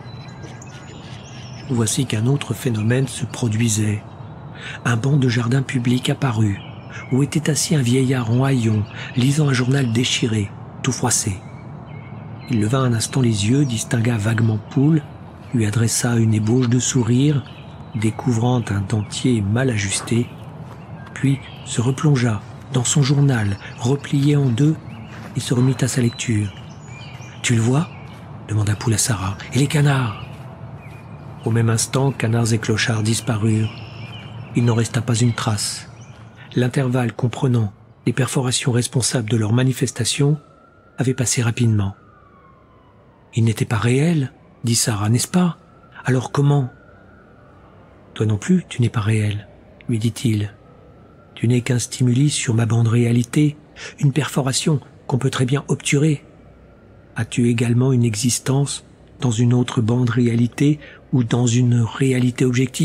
Speaker 1: Voici qu'un autre phénomène se produisait. Un banc de jardin public apparut, où était assis un vieillard en haillons, lisant un journal déchiré, tout froissé. Il leva un instant les yeux, distingua vaguement Poule, lui adressa une ébauche de sourire, découvrant un dentier mal ajusté, puis se replongea dans son journal, replié en 2, et se remit à sa lecture. « Tu le vois ?» demanda Poule à Sarah. « Et les canards ?» Au même instant, canards et clochards disparurent. Il n'en resta pas une trace. L'intervalle comprenant les perforations responsables de leur manifestation avait passé rapidement. « Il n'était pas réel, dit Sarah, n'est-ce pas? Alors comment ?»« Toi non plus, tu n'es pas réel, lui dit-il. Tu n'es qu'un stimuli sur ma bande réalité, une perforation qu'on peut très bien obturer. As-tu également une existence dans une autre bande réalité ou dans une réalité objective ?»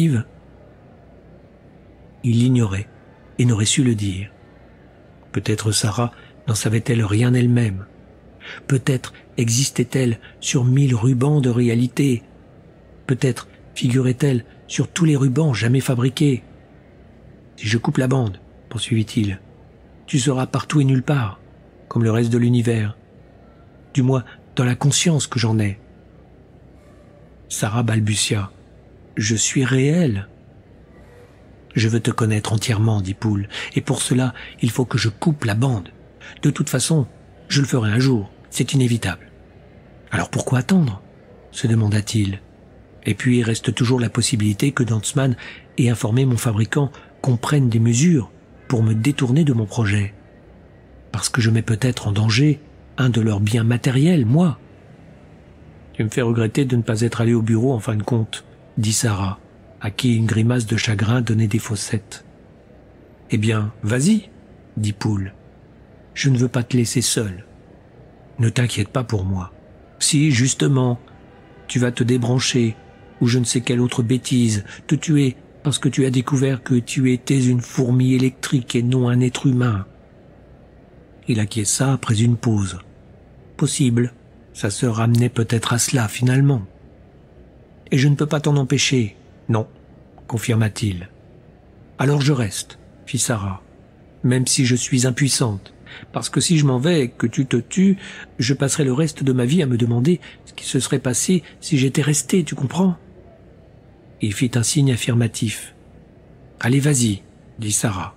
Speaker 1: Il l'ignorait et n'aurait su le dire. Peut-être Sarah n'en savait-elle rien elle-même. Peut-être existait-elle sur 1000 rubans de réalité. Peut-être figurait-elle sur tous les rubans jamais fabriqués. Si je coupe la bande, poursuivit-il, tu seras partout et nulle part, comme le reste de l'univers. Du moins, dans la conscience que j'en ai. Sarah balbutia. Je suis réel. Je veux te connaître entièrement, dit Poule, et pour cela, il faut que je coupe la bande. De toute façon, je le ferai un jour, c'est inévitable. Alors pourquoi attendre? Se demanda-t-il. Et puis il reste toujours la possibilité que Dantzmann ait informé mon fabricant qu'on prenne des mesures pour me détourner de mon projet. Parce que je mets peut-être en danger un de leurs biens matériels, moi. Tu me fais regretter de ne pas être allé au bureau en fin de compte, dit Sarah, à qui une grimace de chagrin donnait des fossettes. Eh bien, vas-y, dit Poule. Je ne veux pas te laisser seul. Ne t'inquiète pas pour moi. Si, justement, tu vas te débrancher, ou je ne sais quelle autre bêtise, te tuer parce que tu as découvert que tu étais une fourmi électrique et non un être humain. Il acquiesça après une pause. Possible, sa sœur ramenait peut-être à cela finalement. Et je ne peux pas t'en empêcher. Non, confirma-t-il. Alors je reste, fit Sarah, même si je suis impuissante, parce que si je m'en vais et que tu te tues, je passerai le reste de ma vie à me demander ce qui se serait passé si j'étais resté, tu comprends? Il fit un signe affirmatif. Allez, vas-y, dit Sarah.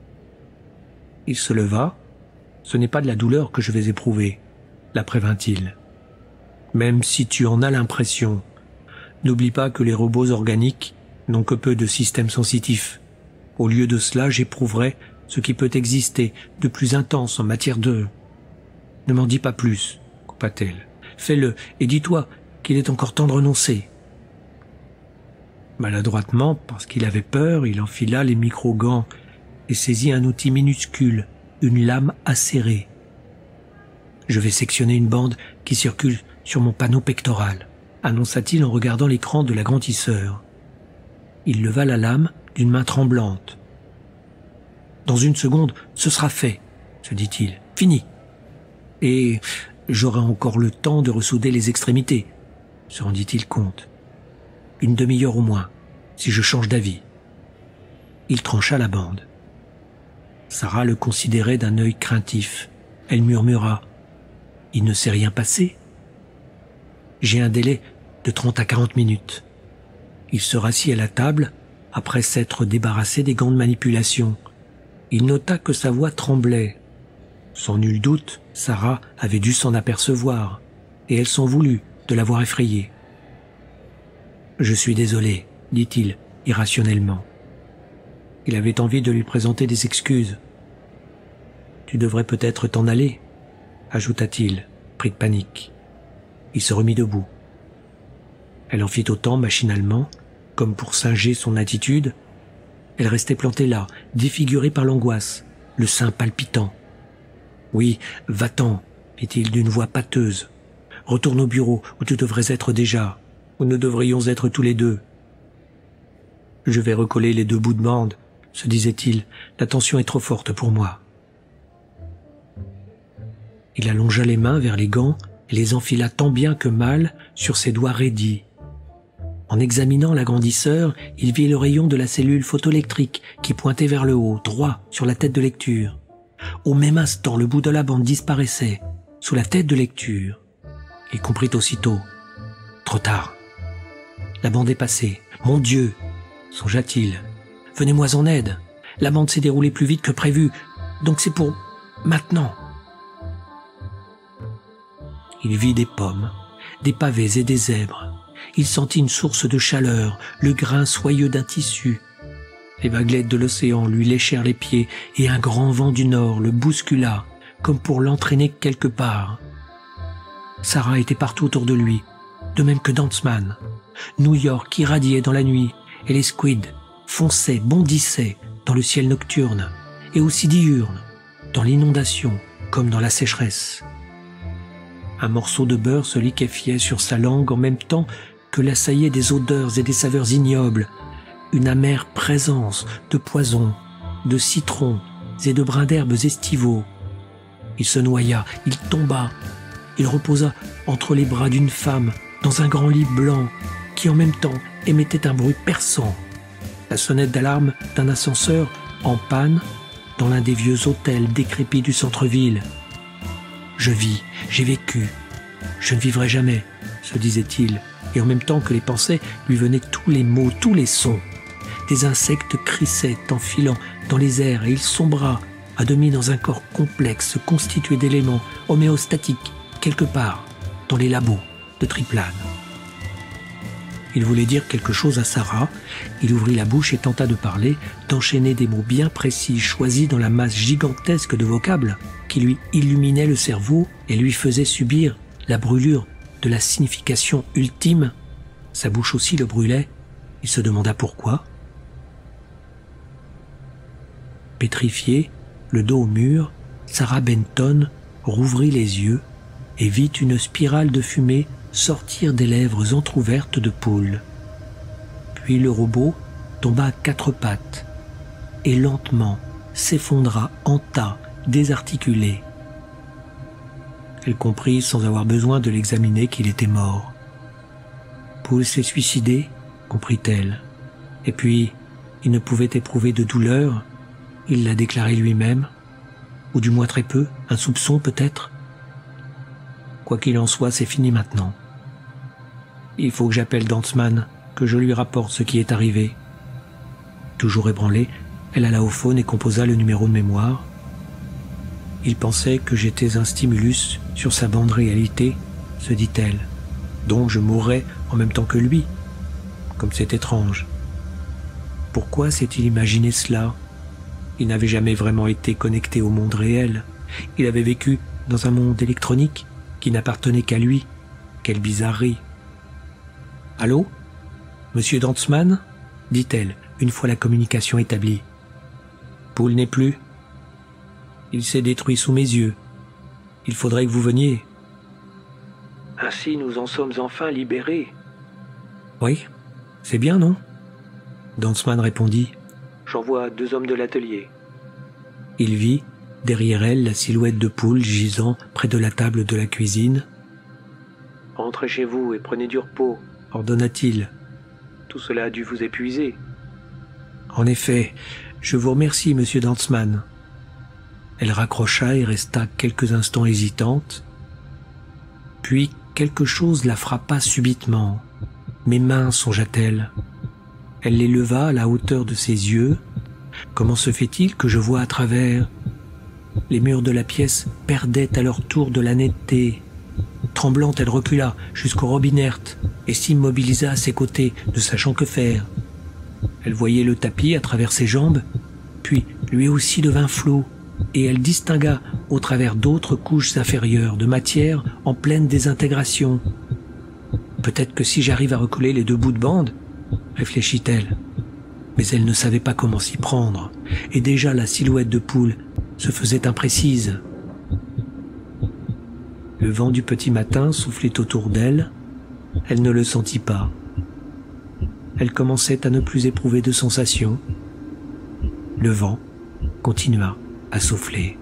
Speaker 1: Il se leva. Ce n'est pas de la douleur que je vais éprouver, la prévint-il. Même si tu en as l'impression, n'oublie pas que les robots organiques n'ont que peu de systèmes sensitifs. Au lieu de cela, j'éprouverai ce qui peut exister de plus intense en matière de... Ne m'en dis pas plus, coupa-t-elle. Fais-le et dis-toi qu'il est encore temps de renoncer. Maladroitement, parce qu'il avait peur, il enfila les micro-gants et saisit un outil minuscule, une lame acérée. Je vais sectionner une bande qui circule sur mon panneau pectoral, annonça-t-il en regardant l'écran de l'agrandisseur. Il leva la lame d'une main tremblante. Dans une seconde, ce sera fait, se dit-il. Fini. Et j'aurai encore le temps de ressouder les extrémités, se rendit-il compte. Une demi-heure au moins, si je change d'avis. Il trancha la bande. Sarah le considérait d'un œil craintif. Elle murmura. « Il ne s'est rien passé ?» J'ai un délai de 30 à 40 minutes. Il se rassit à la table, après s'être débarrassé des gants de manipulation. Il nota que sa voix tremblait. Sans nul doute, Sarah avait dû s'en apercevoir, et elle s'en voulut de l'avoir effrayée. « Je suis désolé, » dit-il irrationnellement. Il avait envie de lui présenter des excuses. « Tu devrais peut-être t'en aller, » ajouta-t-il, pris de panique. Il se remit debout. Elle en fit autant machinalement, comme pour singer son attitude. Elle restait plantée là, défigurée par l'angoisse, le sein palpitant. « Oui, va-t'en, » dit-il d'une voix pâteuse. « Retourne au bureau où tu devrais être déjà, où nous devrions être tous les deux. »« Je vais recoller les deux bouts de bande, » se disait-il, « la tension est trop forte pour moi. » Il allongea les mains vers les gants et les enfila tant bien que mal sur ses doigts raidis. En examinant l'agrandisseur, il vit le rayon de la cellule photoélectrique qui pointait vers le haut, droit sur la tête de lecture. Au même instant, le bout de la bande disparaissait sous la tête de lecture. Il comprit aussitôt. Trop tard. La bande est passée. Mon Dieu, songea-t-il. Venez-moi en aide. La bande s'est déroulée plus vite que prévu. Donc c'est pour maintenant. Il vit des pommes, des pavés et des zèbres. Il sentit une source de chaleur, le grain soyeux d'un tissu. Les vaguelettes de l'océan lui léchèrent les pieds et un grand vent du nord le bouscula, comme pour l'entraîner quelque part. Sarah était partout autour de lui, de même que Dantzmann. New York irradiait dans la nuit et les squids fonçaient, bondissaient dans le ciel nocturne et aussi diurne, dans l'inondation comme dans la sécheresse. Un morceau de beurre se liquéfiait sur sa langue en même temps que l'assaillaient des odeurs et des saveurs ignobles, une amère présence de poison, de citron et de brins d'herbes estivaux. Il se noya, il tomba, il reposa entre les bras d'une femme dans un grand lit blanc qui en même temps émettait un bruit perçant, la sonnette d'alarme d'un ascenseur en panne dans l'un des vieux hôtels décrépits du centre-ville. Je vis, j'ai vécu, je ne vivrai jamais, se disait-il, et en même temps que les pensées lui venaient tous les mots, tous les sons. Des insectes crissaient en filant dans les airs et il sombra à demi dans un corps complexe constitué d'éléments homéostatiques quelque part dans les labos de Triplane. Il voulait dire quelque chose à Sarah, il ouvrit la bouche et tenta de parler, d'enchaîner des mots bien précis choisis dans la masse gigantesque de vocables qui lui illuminaient le cerveau et lui faisaient subir la brûlure de la signification ultime. Sa bouche aussi le brûlait, il se demanda pourquoi. Pétrifiée, le dos au mur, Sarah Benton rouvrit les yeux et vit une spirale de fumée sortir des lèvres entr'ouvertes de Poole. Puis le robot tomba à quatre pattes et lentement s'effondra en tas, désarticulé. Elle comprit sans avoir besoin de l'examiner qu'il était mort. Poole s'est suicidé, comprit-elle. Et puis, il ne pouvait éprouver de douleur, il l'a déclaré lui-même, ou du moins très peu, un soupçon peut-être. Quoi qu'il en soit, c'est fini maintenant. Il faut que j'appelle Dantzmann, que je lui rapporte ce qui est arrivé. Toujours ébranlée, elle alla au phone et composa le numéro de mémoire. Il pensait que j'étais un stimulus sur sa bande réalité, se dit-elle, donc je mourrais en même temps que lui. Comme c'est étrange. Pourquoi s'est-il imaginé cela? Il n'avait jamais vraiment été connecté au monde réel. Il avait vécu dans un monde électronique qui n'appartenait qu'à lui. Quelle bizarrerie. « Allô? Monsieur Dantzmann ?» dit-elle, une fois la communication établie. « Poole n'est plus. Il s'est détruit sous mes yeux. Il faudrait que vous veniez. »« Ainsi nous en sommes enfin libérés. »« Oui, c'est bien, non ?» Dantzmann répondit. « J'envoie 2 hommes de l'atelier. » Il vit, derrière elle, la silhouette de Poole gisant près de la table de la cuisine. « Rentrez chez vous et prenez du repos, » ordonna-t-il. « Tout cela a dû vous épuiser. »« En effet, je vous remercie, monsieur Dantzmann. » Elle raccrocha et resta quelques instants hésitante. Puis quelque chose la frappa subitement. « Mes mains, songea-t-elle. » Elle les leva à la hauteur de ses yeux. Comment se fait-il que je vois à travers? Les murs de la pièce perdaient à leur tour de la netteté. tremblante, elle recula jusqu'au Robin Herth et s'immobilisa à ses côtés, ne sachant que faire. Elle voyait le tapis à travers ses jambes, puis lui aussi devint flot, et elle distingua au travers d'autres couches inférieures de matière en pleine désintégration. Peut-être que si j'arrive à recoller les deux bouts de bande, réfléchit-elle. Mais elle ne savait pas comment s'y prendre, et déjà la silhouette de poule se faisait imprécise. Le vent du petit matin soufflait autour d'elle, elle ne le sentit pas. Elle commençait à ne plus éprouver de sensations. Le vent continua à souffler.